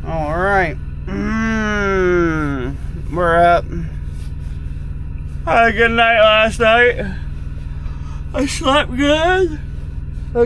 All right. We're up. Had a good night last night. I slept good. I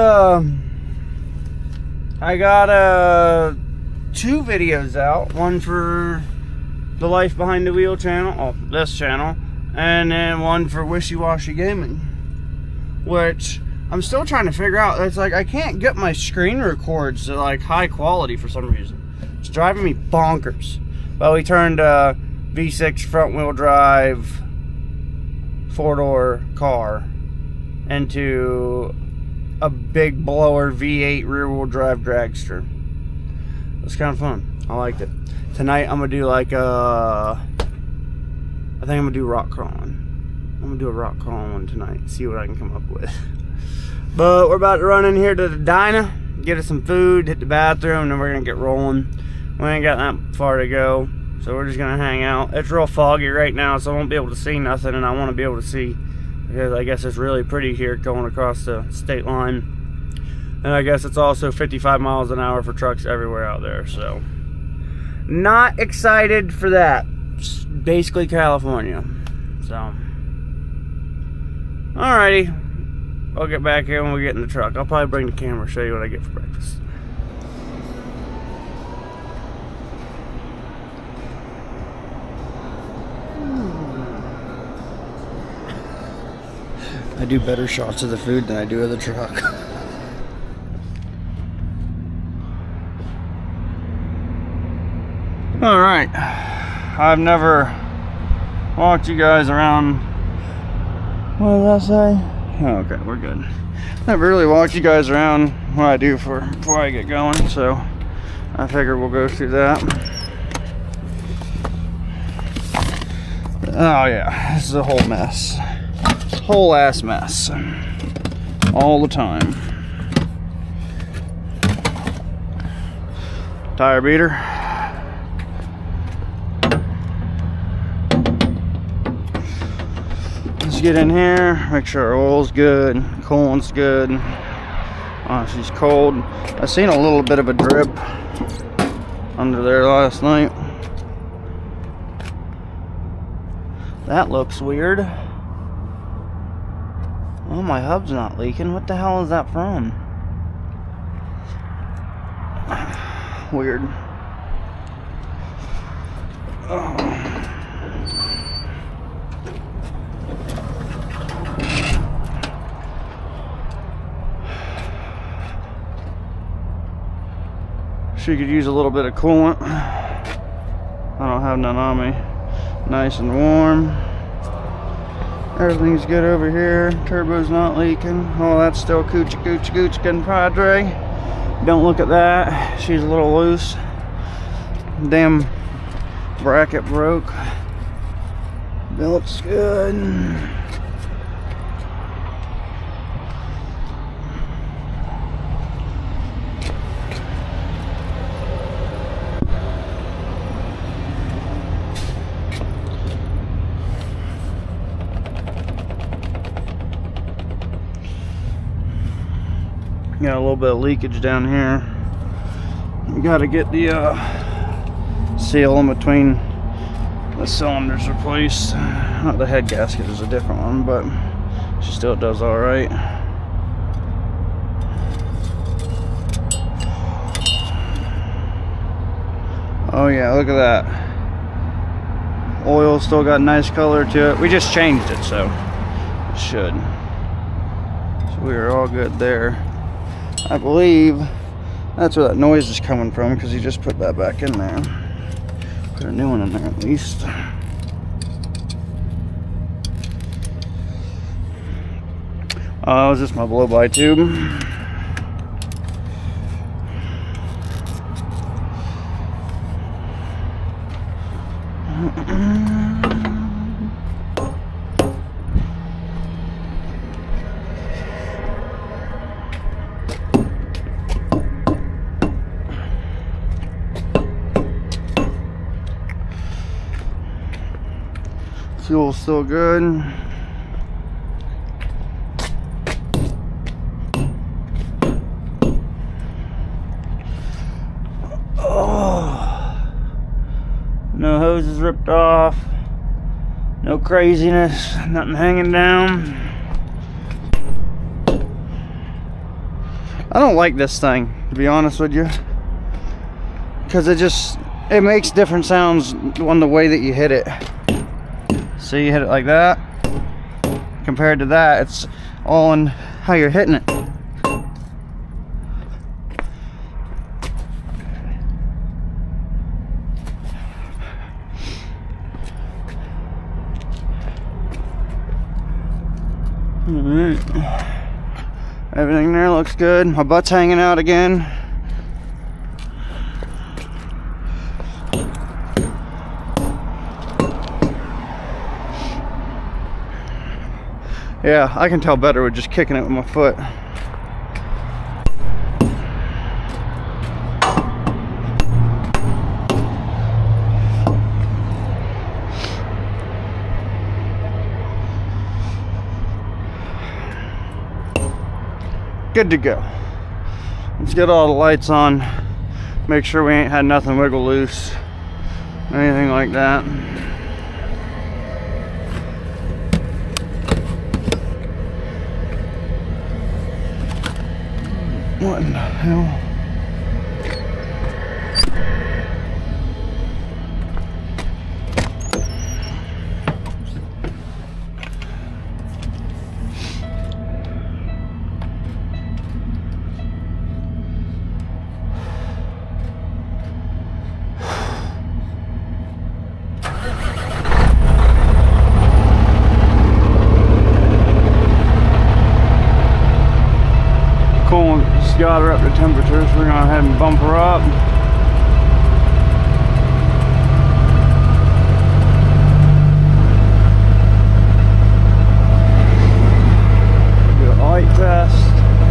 got 2 videos out. One for the Life Behind the Wheel channel, this channel, and then one for Wishy Washy Gaming, which I'm still trying to figure out. It's like I can't get my screen records to like high quality for some reason. It's driving me bonkers. But we turned V6 front wheel drive 4-door car into a big blower V8 rear wheel drive dragster. It was kind of fun. I liked it. Tonight I'm gonna do like I think I'm gonna do rock crawling. I'm gonna do a rock crawling one tonight. See what I can come up with. But we're about to run in here to the diner, get us some food, hit the bathroom, and then we're gonna get rolling. We ain't got that far to go, so we're just gonna hang out. It's real foggy right now, so I won't be able to see nothing, and I want to be able to see, because I guess it's really pretty here going across the state line. And I guess it's also 55 miles an hour for trucks everywhere out there, so not excited for that. It's basically California. So alrighty, I'll get back here when we get in the truck. I'll probably bring the camera, show you what I get for breakfast. I do better shots of the food than I do of the truck. Alright, I've never walked you guys around. What did I say? Oh, okay, we're good. Never really walked you guys around what I do before I get going, so I figure we'll go through that. Oh yeah, this is a whole mess. Whole ass mess. All the time. Tire beater. Let's get in here, make sure our oil's good, coolant's good. She's cold. I seen a little bit of a drip under there last night. That looks weird. Oh, my hub's not leaking. What the hell is that from? Weird. Oh. She could use a little bit of coolant. I don't have none on me. Nice and warm. Everything's good over here. Turbo's not leaking. Oh, that's still Coochie compadre. Don't look at that. She's a little loose. Damn bracket broke. Belt's good. Got a little bit of leakage down here. We got to get the seal in between the cylinders replaced. Not the head gasket is a different one, but she still does all right. Oh yeah, look at that. Oil still got a nice color to it. We just changed it, so it should. So we are all good there. I believe that's where that noise is coming from, because he just put that back in there. Put a new one in there at least. Oh, is this my blow-by tube? Fuel's still good. Oh. No hoses ripped off. No craziness. Nothing hanging down. I don't like this thing, to be honest with you, because it makes different sounds on the way that you hit it. So you hit it like that. Compared to that, it's all in how you're hitting it. Alright. Everything there looks good. My butt's hanging out again. Yeah, I can tell better with just kicking it with my foot. Good to go. Let's get all the lights on. Make sure we ain't had nothing wiggle loose. Anything like that. What in the hell? Got her up to temperatures. We're gonna go ahead and bump her up. Do a light test.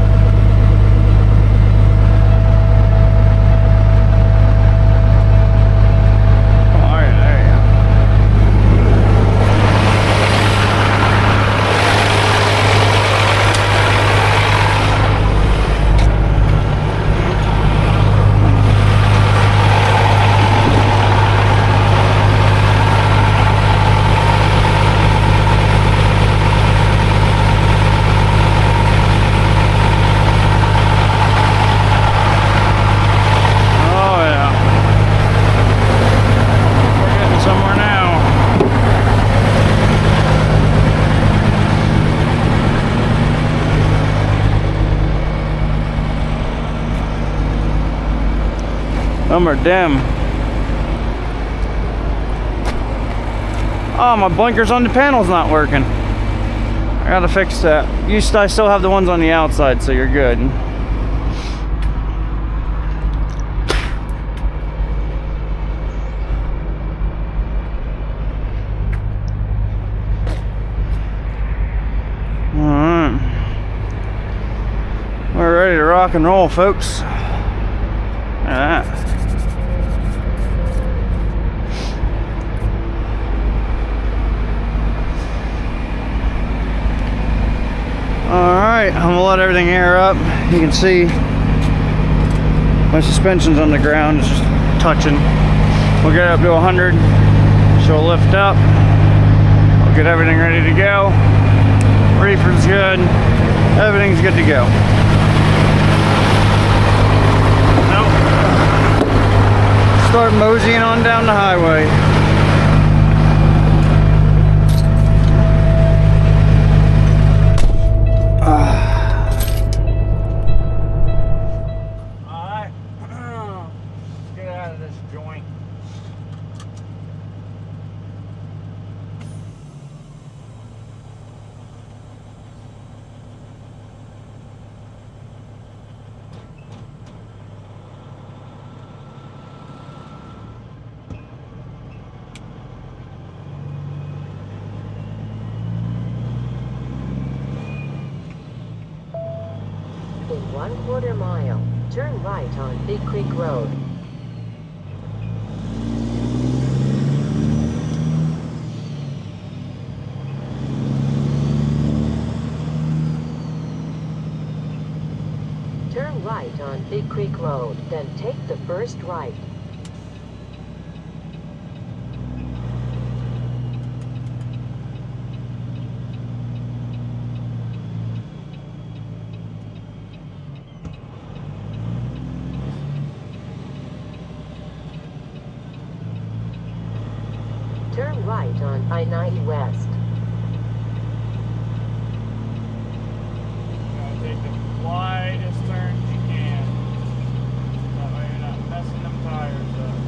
Them are dim. Oh, my blinkers on the panel's not working. I gotta fix that. I still have the ones on the outside, so you're good. Alright. We're ready to rock and roll, folks. Alright. Alright, I'm gonna let everything air up. You can see my suspension's on the ground, it's just touching. We'll get it up to 100. She'll lift up. We'll get everything ready to go. Reefer's good. Everything's good to go. Now, start moseying on down the highway. Alright, let's get out of this joint. In 1/4 mile, turn right on Big Creek Road. Turn right on Big Creek Road, then take the first right. right on I-90 West. Gotta take the widest turns you can. That way you're not messing them tires up.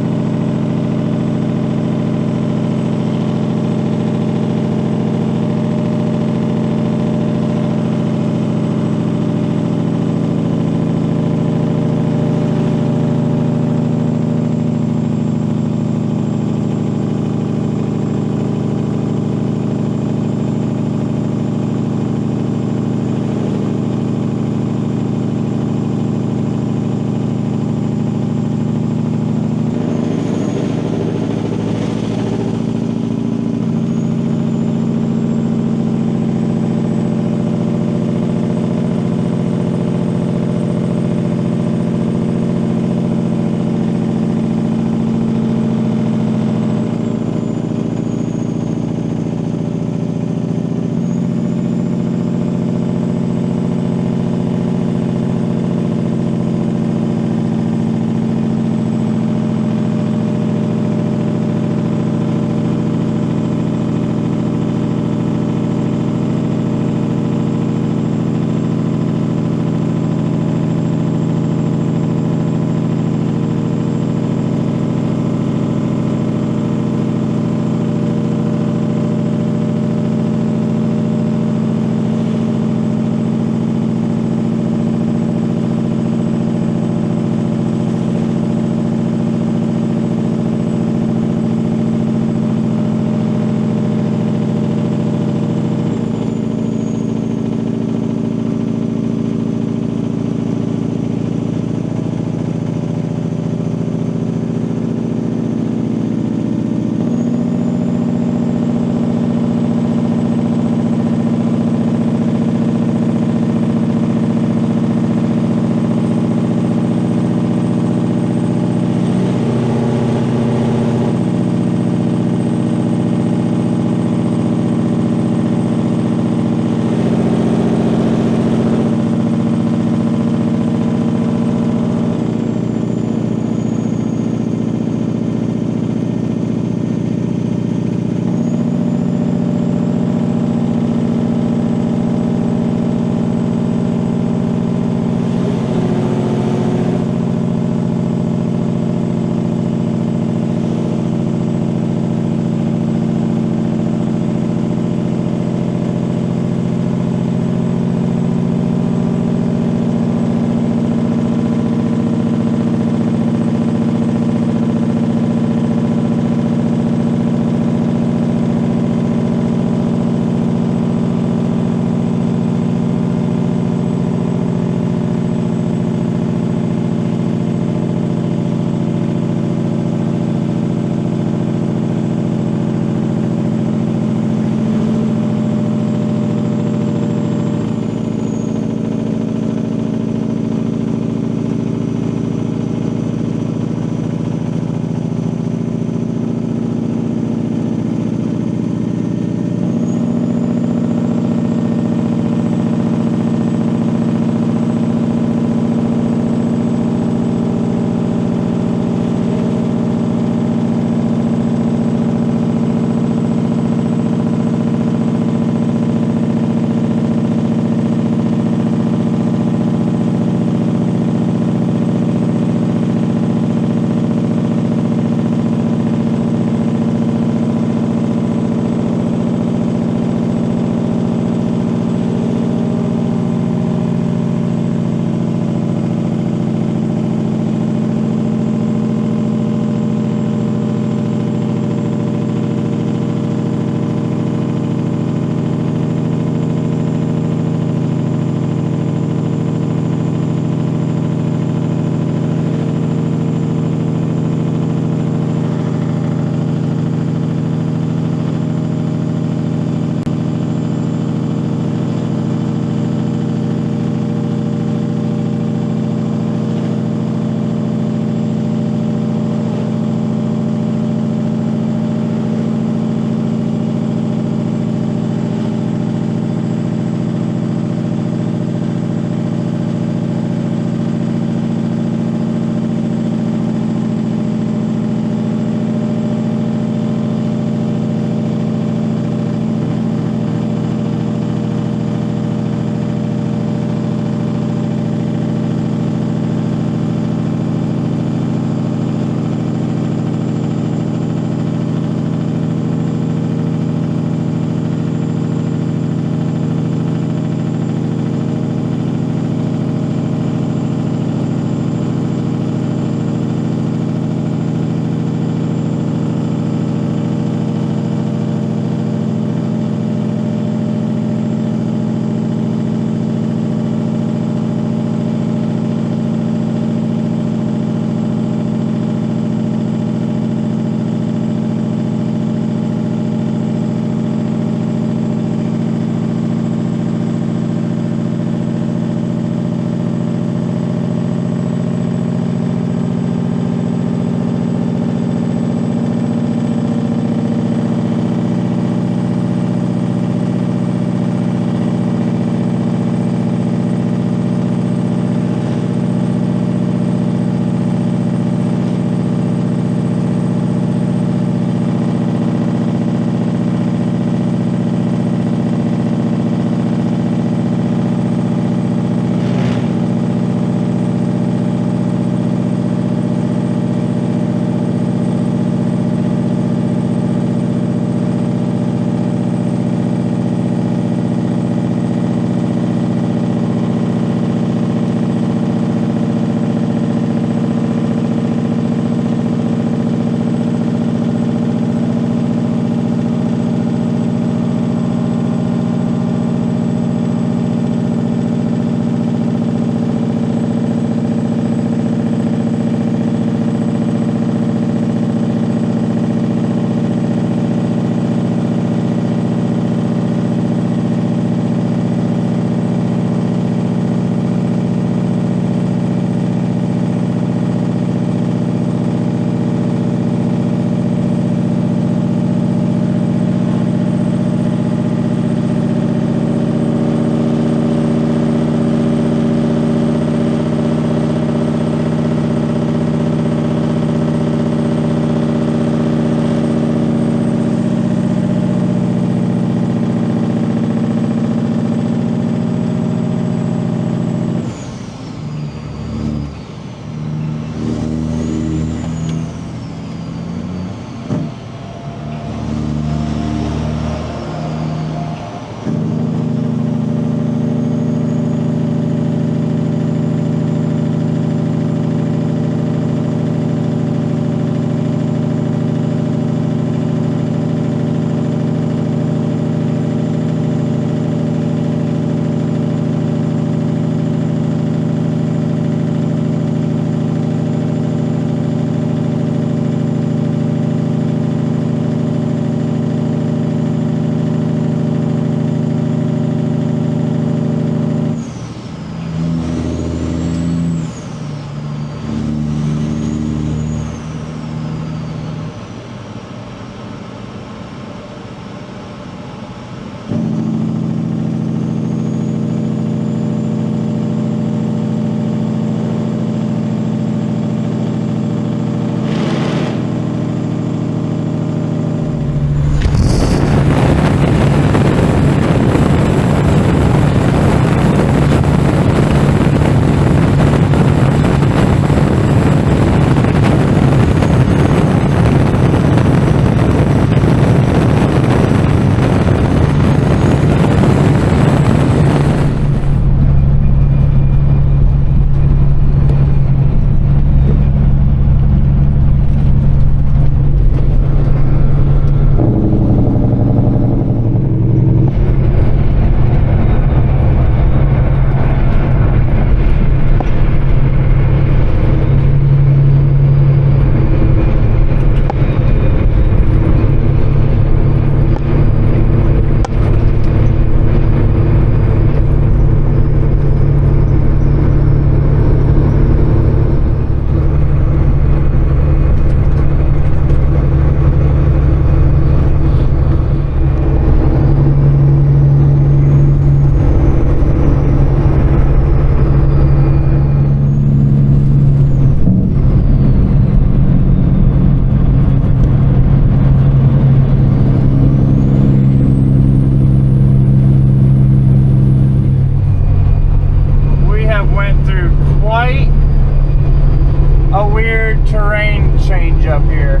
quite a weird terrain change up here.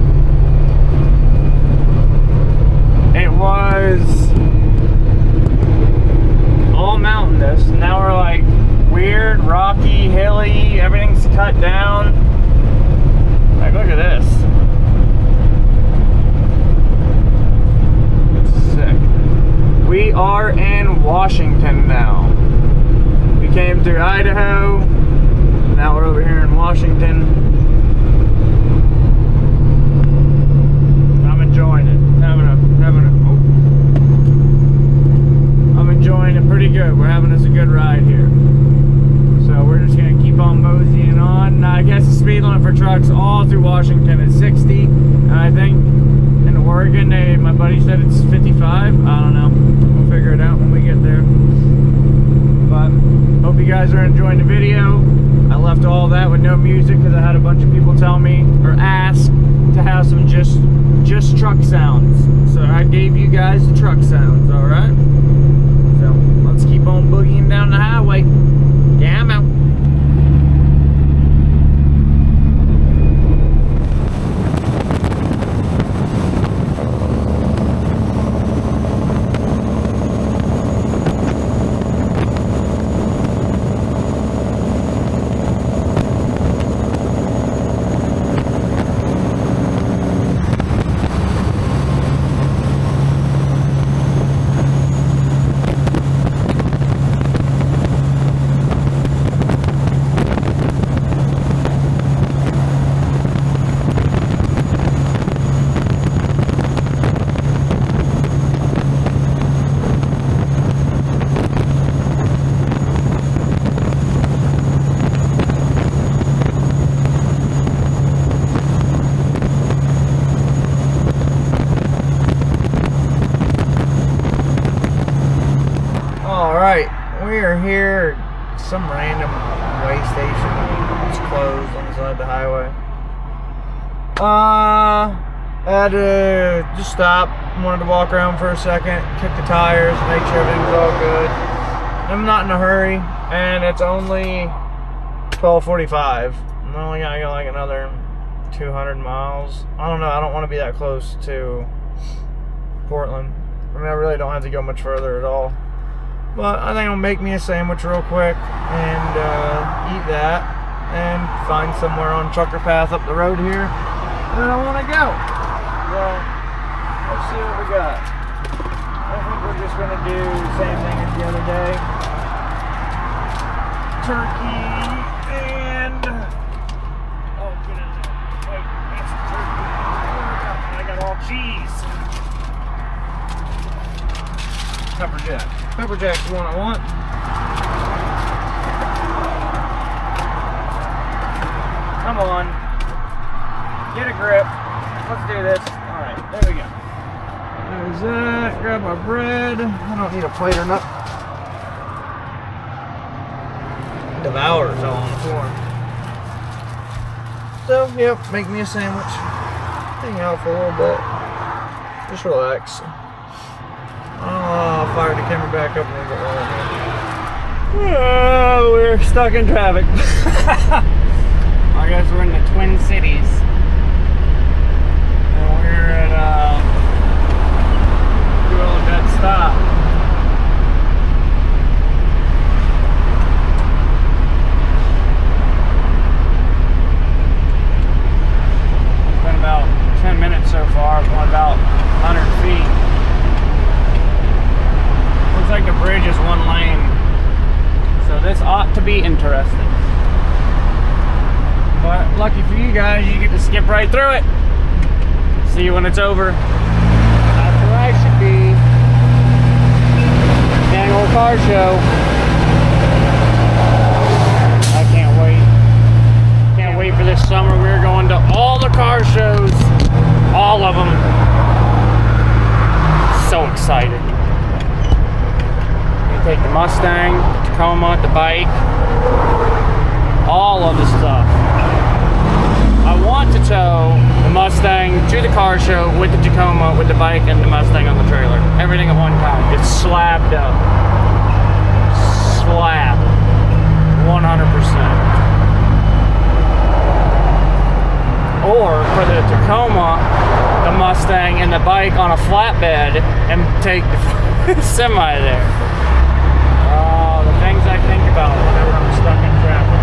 It was all mountainous. Now we're like weird, rocky, hilly. Everything's cut down. Like, look at this. It's sick. We are in Washington now. We came through Idaho. Now we're over here in Washington. I'm enjoying it. I'm enjoying it pretty good. We're having us a good ride here. So we're just gonna keep on moseying on. Now, I guess the speed limit for trucks all through Washington is 60. And I think in Oregon, my buddy said it's 55. I don't know. We'll figure it out when we get there. But hope you guys are enjoying the video. I left all that with no music because I had a bunch of people tell me or ask to have some just truck sounds. So I gave you guys the truck sounds, alright? So let's keep on boogieing down the highway. Yeah, I'm out. We are here at some random way station. It's closed on the side of the highway. I had to just stop. Wanted to walk around for a second, kick the tires, make sure everything's all good. I'm not in a hurry, and it's only 12:45. I'm only gonna go like another 200 miles. I don't know. I don't want to be that close to Portland. I mean, I really don't have to go much further at all. But I think I'll make me a sandwich real quick and eat that and find somewhere on Trucker Path up the road here that I want to go. So let's see what we got. I think we're just going to do the same thing as the other day. Turkey and... Oh, get in there. Wait, that's the turkey. I got all cheese. Pepper jack. Pepper jack's the one I want. Come on. Get a grip. Let's do this. Alright, there we go. There's that. Grab my bread. I don't need a plate or nothing. Devour fell on the floor. So, yep, make me a sandwich. Hang out for a little bit. Just relax. I'll fire the camera back up a little bit longer. Oh, we're stuck in traffic. I guess we're in the Twin Cities. And we're at doing a dead stop. It's been about 10 minutes so far. I've gone about 100 feet. Looks like the bridge is one lane, so this ought to be interesting. But lucky for you guys, you get to skip right through it. See you when it's over. That's where I should be. Annual car show. I can't wait. Can't wait for this summer. We're going to all the car shows. All of them. So excited. Take the Mustang, the Tacoma, the bike, all of the stuff. I want to tow the Mustang to the car show with the Tacoma, with the bike and the Mustang on the trailer. Everything at one time. It's slabbed up. Slab. 100%. or put the Tacoma, the Mustang, and the bike on a flatbed and take the semi there. Oh, the things I think about whenever I'm stuck in traffic.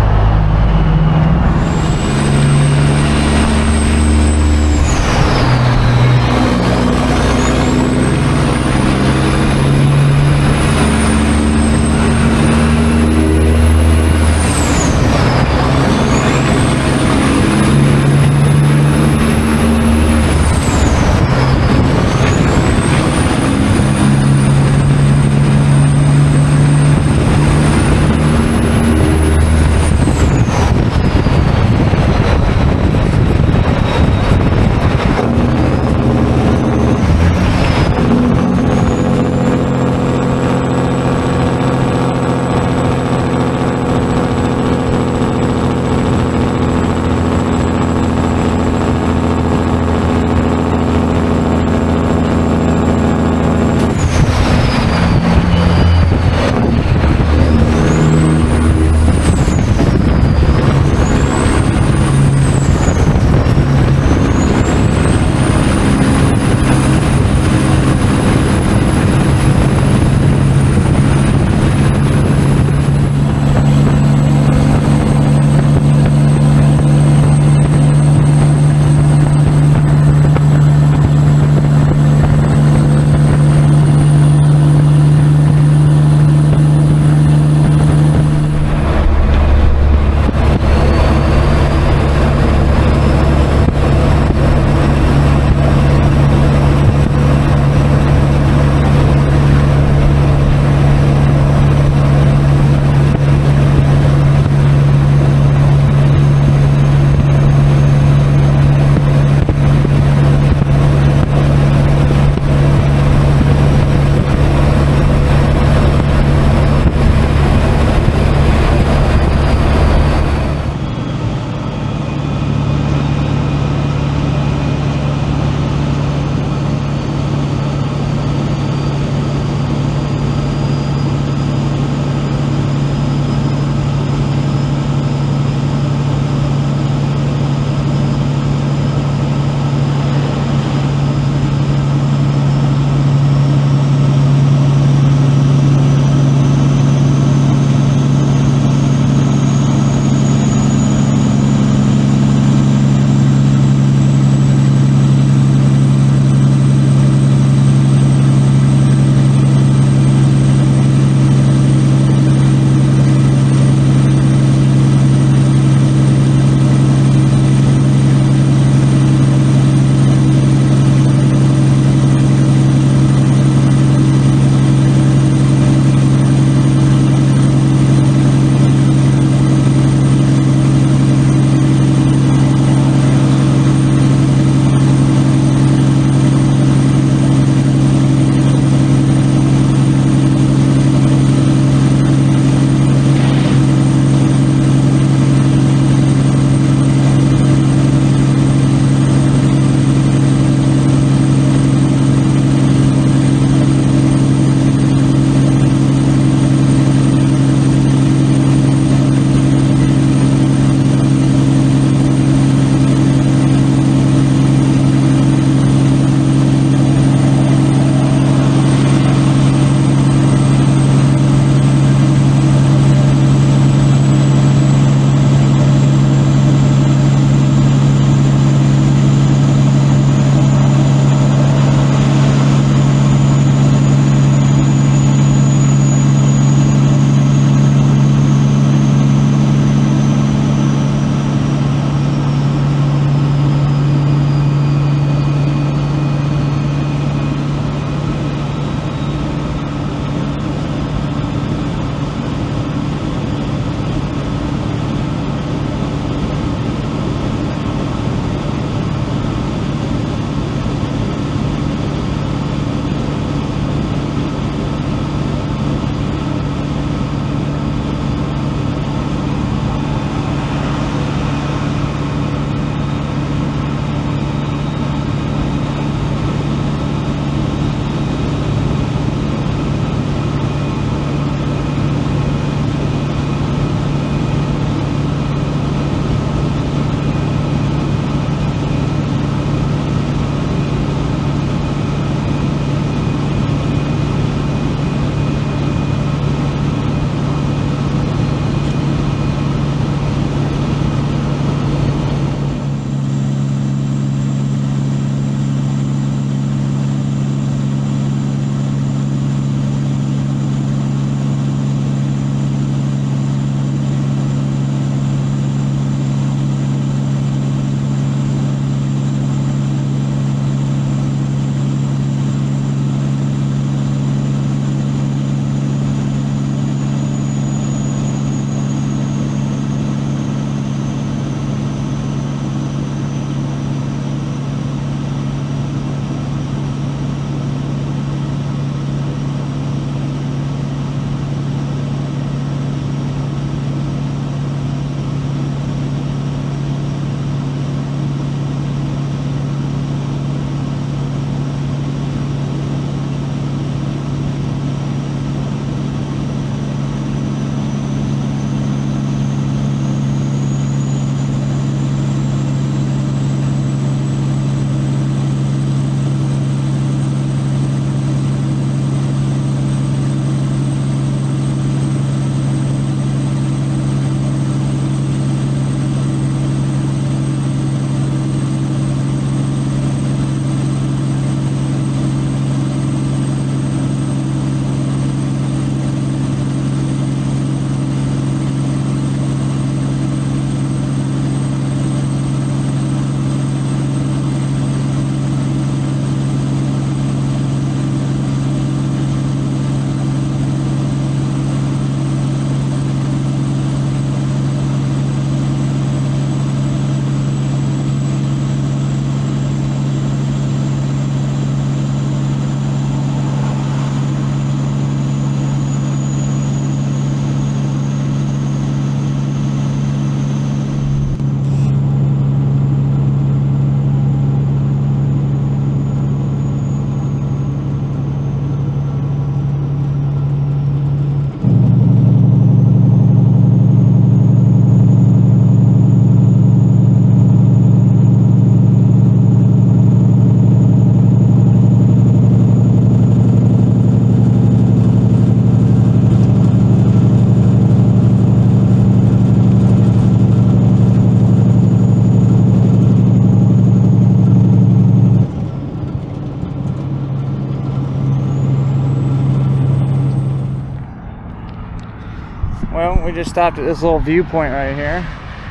Well, we just stopped at this little viewpoint right here.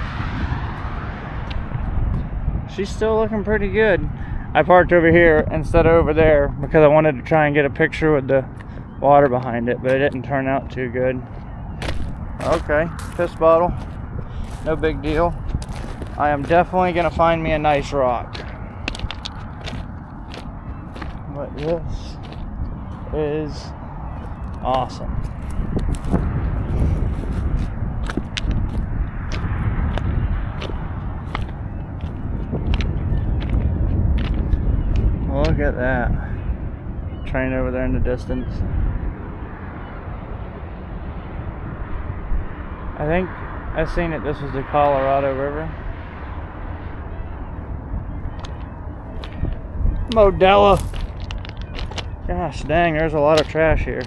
She's still looking pretty good. I parked over here instead of over there because I wanted to try and get a picture with the water behind it, but it didn't turn out too good. Okay, piss bottle. No big deal. I am definitely gonna find me a nice rock. But this is awesome. Look at that. Train over there in the distance. I think I seen it. This was the Colorado River. Modella. Gosh dang, there's a lot of trash here.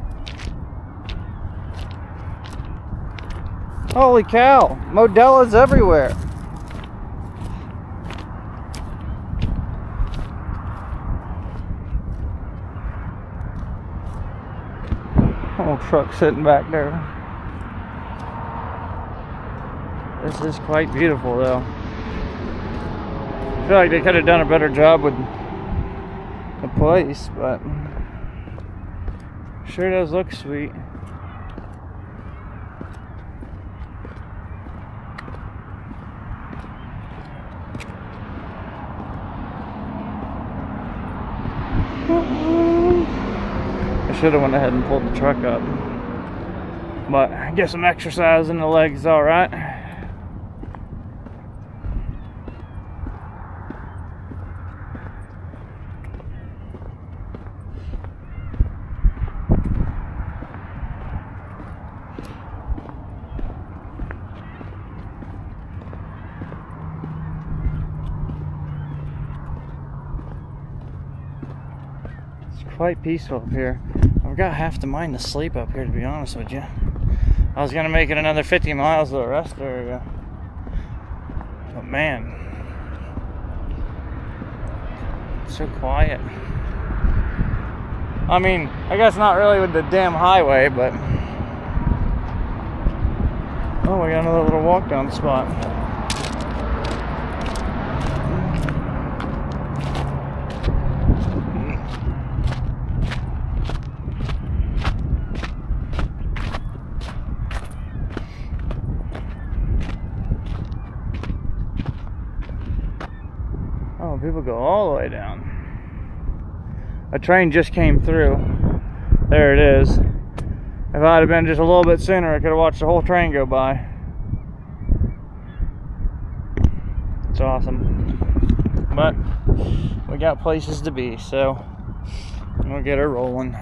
Holy cow, Modella's everywhere. Old truck sitting back there. This is quite beautiful though. I feel like they could have done a better job with the place, but sure does look sweet. I should have went ahead and pulled the truck up, but get some exercise in the legs, all right. Quite peaceful up here. I've got half the mind to sleep up here, to be honest with you. I was gonna make it another 50 miles to the rest area, but man, it's so quiet. I mean, I guess not really with the damn highway, but oh, we got another little walk down spot. Oh, people go all the way down. A train just came through. There it is. If I'd have been just a little bit sooner, I could have watched the whole train go by. It's awesome. But we got places to be, so we'll get her rolling.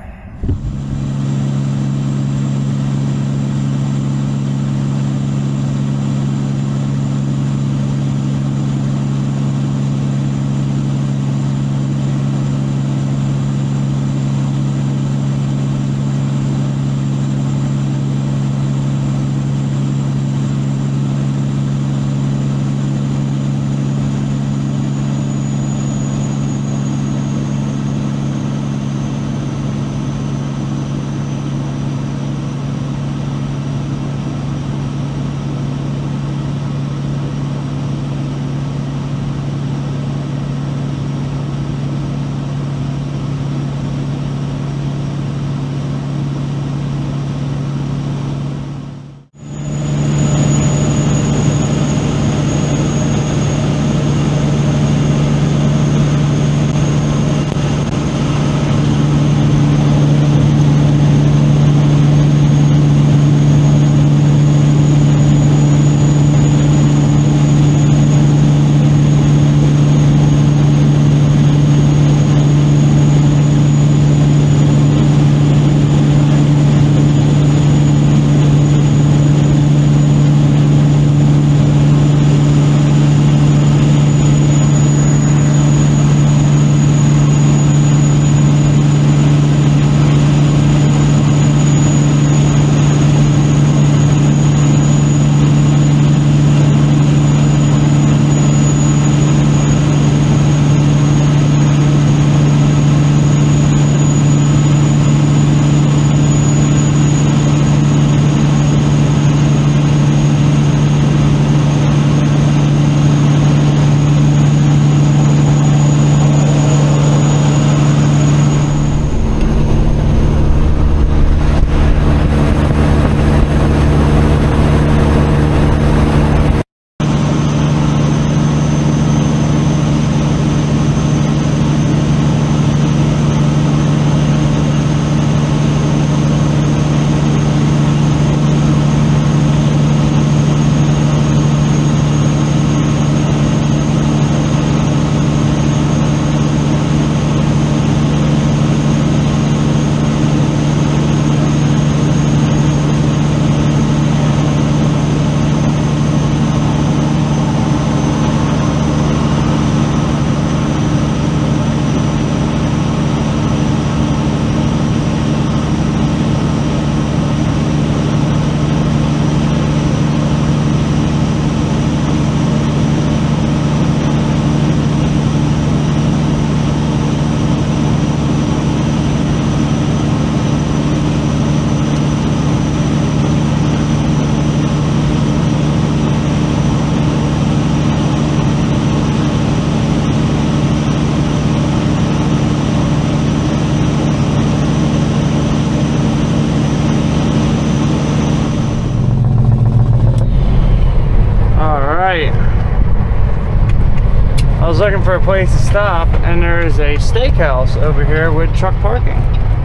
looking for a place to stop, and there is a steakhouse over here with truck parking.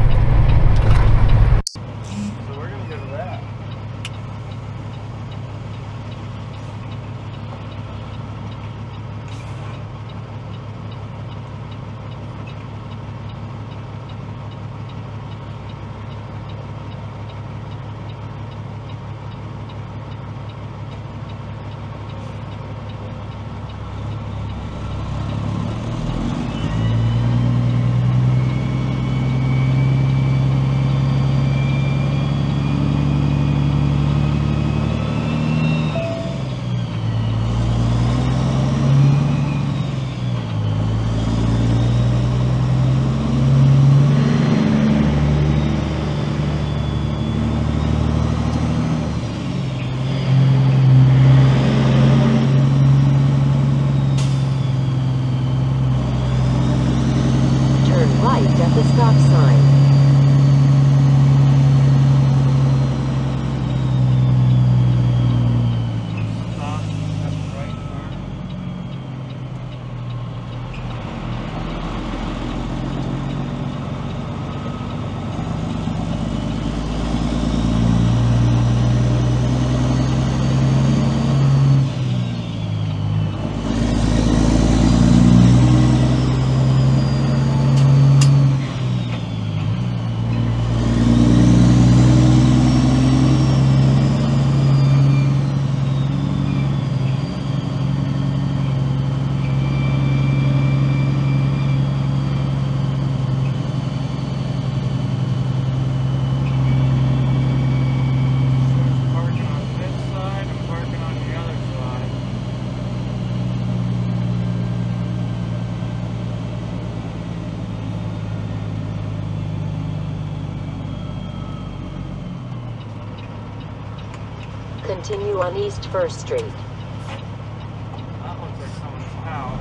So we're gonna go to that. At the stop sign. Continue on East 1st Street. That looks like someone's house.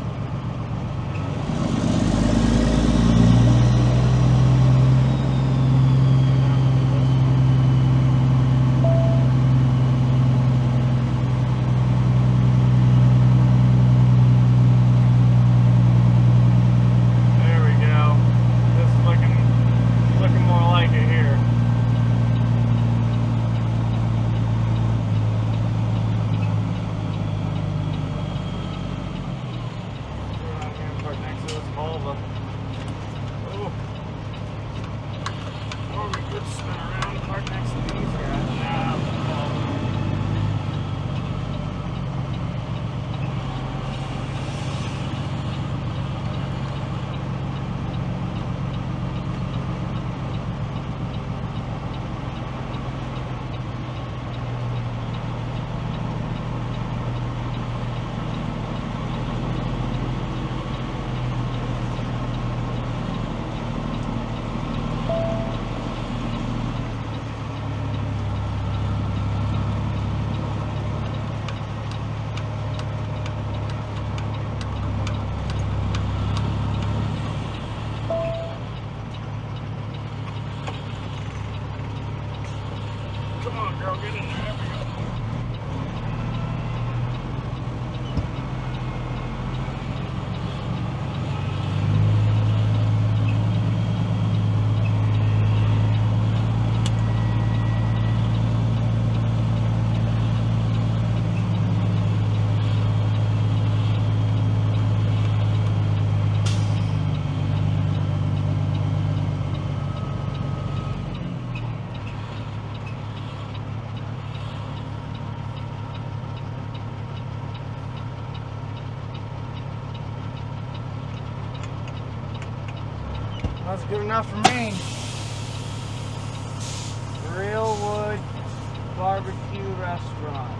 There we go. This is looking more like it here. Next to this Volvo. Oh. Or we could spin around and park next to these guys. Nah, Volvo. Come on, girl, get in there. There we go. That's good enough for me. Real Wood Barbecue Restaurant.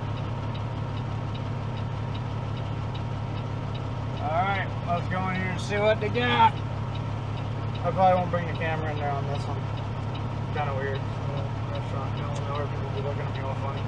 Alright, let's go in here and see what they got. I probably won't bring the camera in there on this one. Kind of weird. Restaurant, you don't know, everything will be looking at me all funny.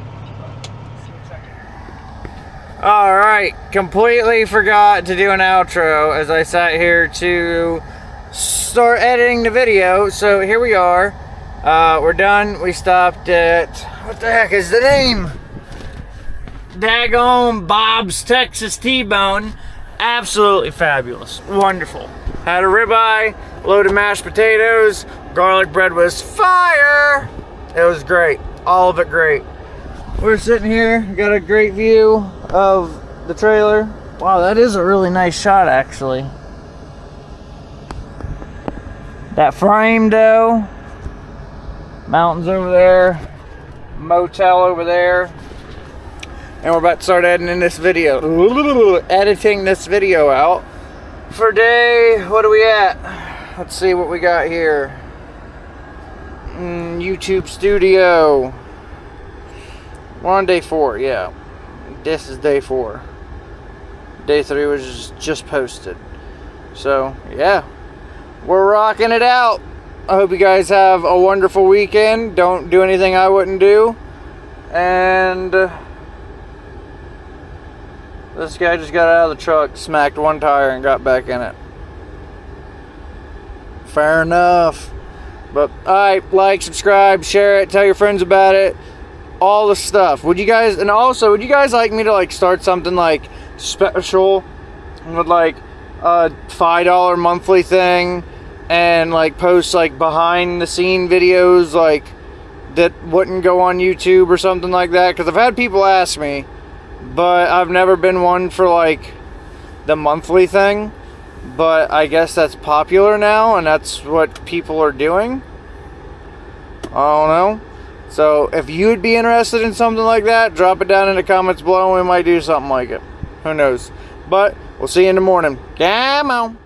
Alright, completely forgot to do an outro as I sat here to start editing the video. So here we are. We're done. We stopped at, what the heck is the name? Daggone Bob's Texas T-Bone. Absolutely fabulous. Wonderful. Had a ribeye, load of mashed potatoes, garlic bread was fire. It was great. All of it great. We're sitting here, got a great view of the trailer. Wow, that is a really nice shot actually. That frame though. Mountains over there. Motel over there. And we're about to start editing this video out for day, what are we at? Let's see what we got here. YouTube Studio. We're on day 4, yeah. This is day 4. Day 3 was just posted. So, yeah. We're rocking it out. I hope you guys have a wonderful weekend. Don't do anything I wouldn't do. And this guy just got out of the truck, smacked one tire, and got back in it. Fair enough. But, alright, like, subscribe, share it, tell your friends about it. All the stuff. Would you guys like me to, like, start something, like, special with, like, a $5 monthly thing and, like, post, like, behind-the-scene videos, like, that wouldn't go on YouTube or something like that? Because I've had people ask me, but I've never been one for, like, the monthly thing. But I guess that's popular now, and that's what people are doing. I don't know. So, if you'd be interested in something like that, drop it down in the comments below, and we might do something like it. Who knows? But, we'll see you in the morning. Come on.